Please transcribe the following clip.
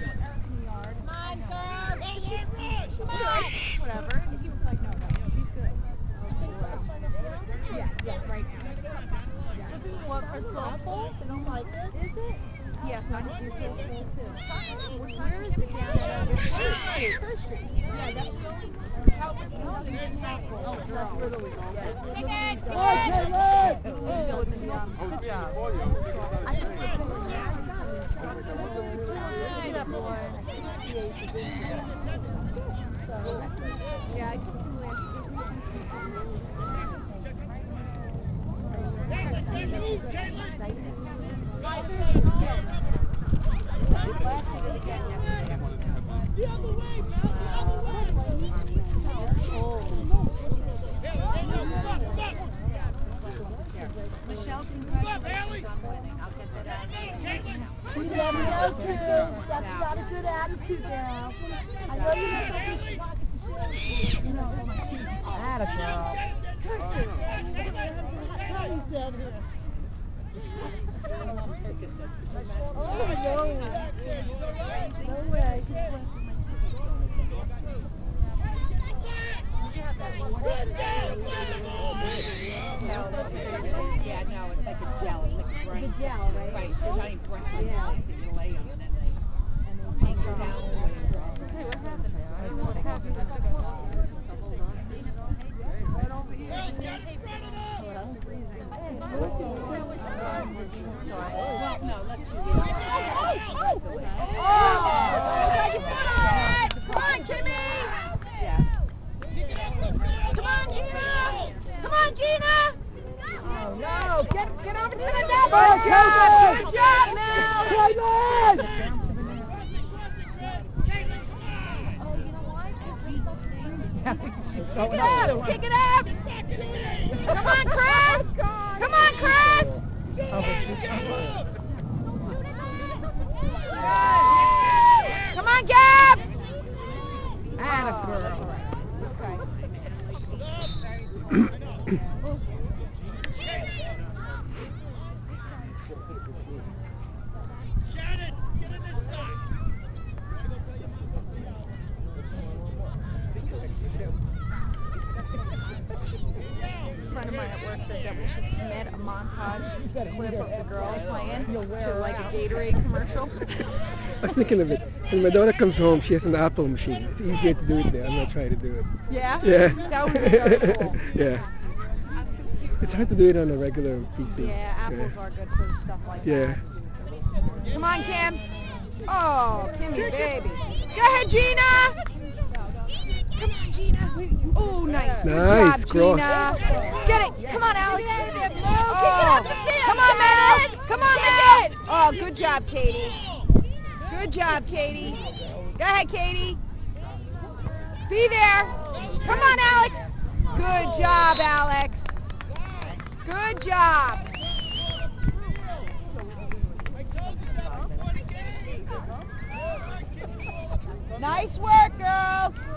Come on, girls. Come on. Whatever. And he was like, no, he's good. Yeah, right now. What, for softball? They don't like it? Is it? Yes, I do softball too. Where is it? Down at First Street. First Street. Yeah, that's the only Oh, that's Little League. Good job. I think it's Yeah, I took him last Michelle, congratulations on winning. I'll get that out. You never know, too. That's got a good attitude now. I know you know something pockets to share. You know, atta girl. Curses. Tony's down here. Oh, no. No way. Yeah, no, it's like a gel. It's like The gel, right? Right, there's not any brushes Yeah. that you lay on and they hang it down. Hey, what happened? What happened? Right over here. Well, no, let's do this. Come on, Kimmy! Yeah. Come on, Gina! Come on, Gina! Oh, no! Get over to the net! Good job, Mel! Kick it up! Kick it up! Come on, Chris! Come on, Chris! Come on, Gab! Atta girl. A friend of mine at work said that we should submit a montage clip of the girls playing to like a Gatorade commercial. I was thinking of it. When my daughter comes home, she has an Apple machine. It's easier to do it there. I'm not trying to do it. Yeah? Yeah. That would be very cool. Yeah. It's hard to do it on a regular PC. Yeah, apples are good for stuff like Yeah. that. Come on, Kim. Oh, Kimmy, baby. Go ahead, Gina. Come on, Gina. Oh, nice. Good Nice, job, cross. Gina. Get it. Come on, Alex. Oh. Come on, Mel. Come on, Mel. Oh, good job, Katie. Good job, Katie. Go ahead, Katie. Be there. Come on, Alex. Good job, Alex. Good job. Nice work, girls.